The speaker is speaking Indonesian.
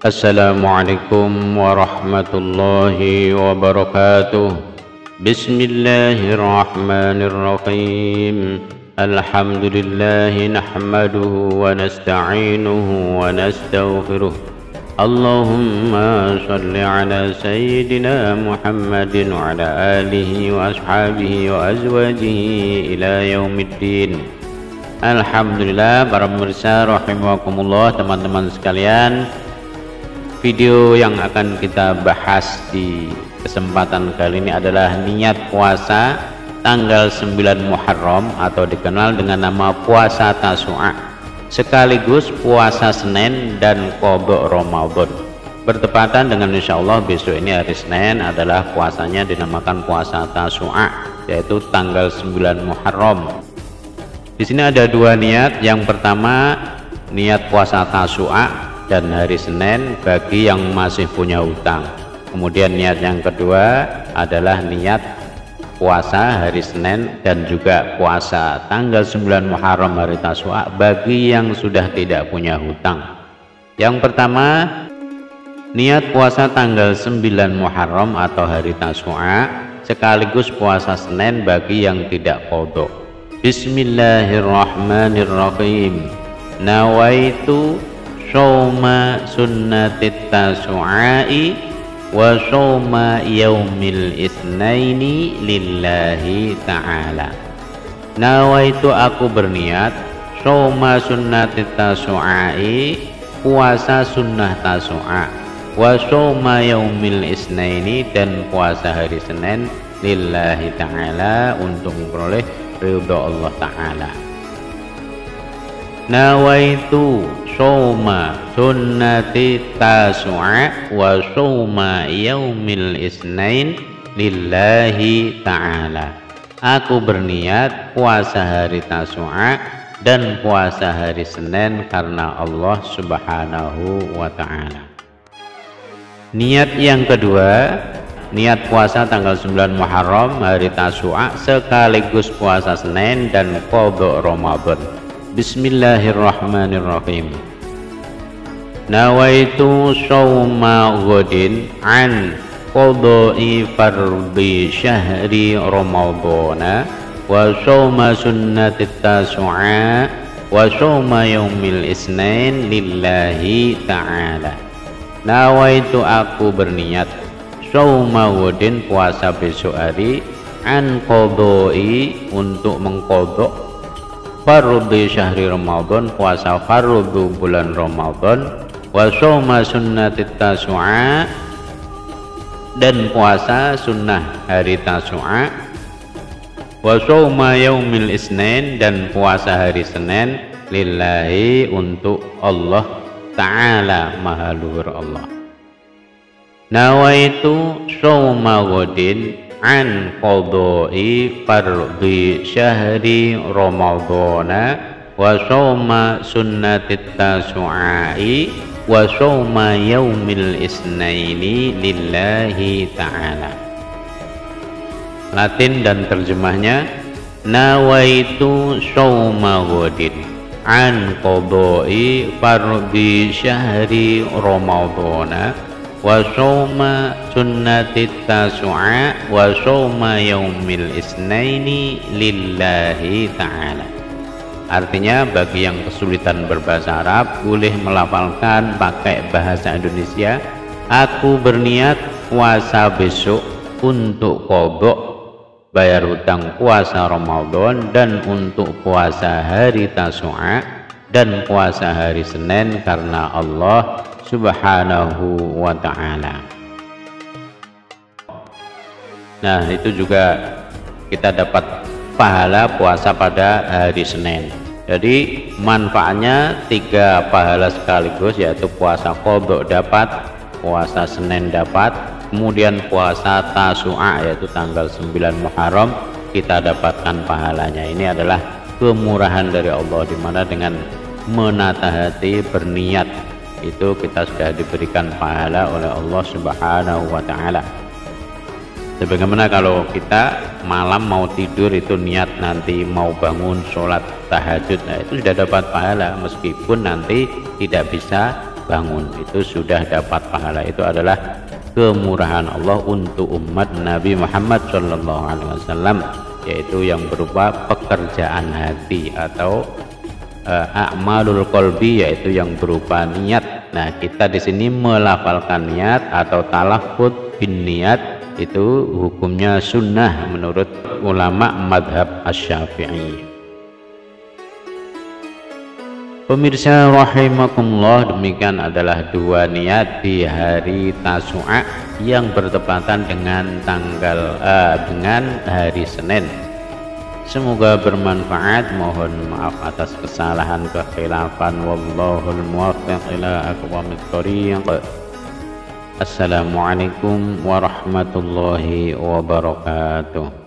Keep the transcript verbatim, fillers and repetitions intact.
Assalamualaikum warahmatullahi wabarakatuh. Bismillahirrahmanirrahim. Alhamdulillahi nahmaduhu wa nasta'inuhu wa nastaghfiruh. Allahumma salli ala sayyidina Muhammadin wa ala alihi wa ashabihi wa azwajihi ila yaumiddin. Alhamdulillah, para pemirsa rahimakumullah, teman-teman sekalian, video yang akan kita bahas di kesempatan kali ini adalah niat puasa tanggal sembilan Muharram atau dikenal dengan nama puasa Tasu'a, sekaligus puasa Senin dan qadha Ramadan. Bertepatan dengan insya Allah besok ini hari Senin adalah puasanya dinamakan puasa Tasu'a, yaitu tanggal sembilan Muharram. Di sini ada dua niat. Yang pertama, niat puasa Tasu'a dan hari Senin bagi yang masih punya hutang. Kemudian niat yang kedua adalah niat puasa hari Senin dan juga puasa tanggal sembilan Muharram hari Tasu'a bagi yang sudah tidak punya hutang. Yang pertama, niat puasa tanggal sembilan Muharram atau hari Tasu'a sekaligus puasa Senin bagi yang tidak qadha. Bismillahirrahmanirrahim. Nawaitu shauma sunnatit Tasu'ai wa shauma yaumil isnaini lillahi ta'ala. Nawaitu, aku berniat, shauma sunnatit Tasu'ai, puasa sunnah Tasu'a, wa shauma yaumil isnaini, dan puasa hari Senin, lillahi ta'ala, untuk memperoleh ridha Allah ta'ala. Nawaitu shauma sunnati Tasu'a wa shauma yaumil isnain lillahi ta'ala. Aku berniat puasa hari Tasu'a dan puasa hari Senin karena Allah subhanahu wa ta'ala. Niat yang kedua, niat puasa tanggal sembilan Muharram hari Tasu'a sekaligus puasa Senin dan qadha Ramadan. Bismillahirrahmanirrahim. Nawaitu shauma ghadin an qadha'i fardhi syahri ramadhana wa shauma sunnatit Tasu'a wa shauma yaumil isnain lillahi ta'ala. Nawaitu, aku berniat, shauma ghadin, puasa besok hari, an qadha'i, untuk mengqadha, fardhi syahri Ramadan, puasa fardhu bulan Ramadan, wa shauma sunnatit Tasu'a, dan puasa sunnah hari Tasu'a, wa shauma yaumil isnain, dan puasa hari Senin, lillahi, untuk Allah ta'ala, maha luhur Allah. Nawaitu shauma ghadin an qadha'i fardhi syahri ramadhana wa shauma sunnatit Tasu'ai wa shauma yaumil isnaini lillahi ta'ala. Latin dan terjemahnya, nawaitu shauma ghadin an qadha'i fardhi syahri ramadhana wa shauma sunnatit Tasu'a wa shauma yaumil isnaini lillahi ta'ala. Artinya, bagi yang kesulitan berbahasa Arab boleh melafalkan pakai bahasa Indonesia. Aku berniat puasa besok untuk qadha, bayar hutang puasa Ramadan, dan untuk puasa hari Tasu'a dan puasa hari Senin karena Allah subhanahu wa ta'ala. Nah, itu juga kita dapat pahala puasa pada hari Senin. Jadi manfaatnya tiga pahala sekaligus, yaitu puasa qadha dapat, puasa Senin dapat, kemudian puasa Tasu'a yaitu tanggal sembilan Muharram kita dapatkan pahalanya. Ini adalah kemurahan dari Allah, dimana dengan menata hati berniat itu kita sudah diberikan pahala oleh Allah subhanahu wa ta'ala. Sebagaimana kalau kita malam mau tidur itu niat nanti mau bangun sholat tahajud, nah itu sudah dapat pahala meskipun nanti tidak bisa bangun itu sudah dapat pahala. Itu adalah kemurahan Allah untuk umat Nabi Muhammad shallallahu alaihi wasallam, yaitu yang berupa pekerjaan hati atau uh, a'malul qalbi, yaitu yang berupa niat. Nah, kita di sini melafalkan niat atau talaffuz bin niat itu hukumnya sunnah menurut ulama madhab asy-Syafi'i. Pemirsa rahimakumullah, demikian adalah dua niat di hari Tasu'a yang bertepatan dengan tanggal uh, dengan hari Senin. Semoga bermanfaat. Mohon maaf atas kesalahan kekhilafan. Wallahul muwaffiq ila aqwamit thoriq. Assalamualaikum warahmatullahi wabarakatuh.